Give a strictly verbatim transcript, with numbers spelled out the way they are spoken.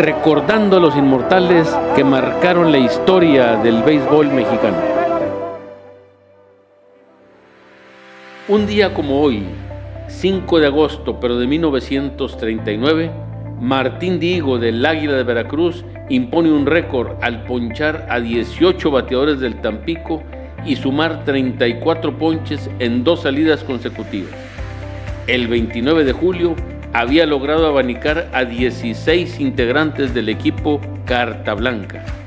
recordando a los inmortales que marcaron la historia del béisbol mexicano. Un día como hoy, cinco de agosto, pero de mil novecientos treinta y nueve, Martín Dihigo del Águila de Veracruz impone un récord al ponchar a dieciocho bateadores del Tampico y sumar treinta y cuatro ponches en dos salidas consecutivas. El veintinueve de julio había logrado abanicar a dieciséis integrantes del equipo Carta Blanca.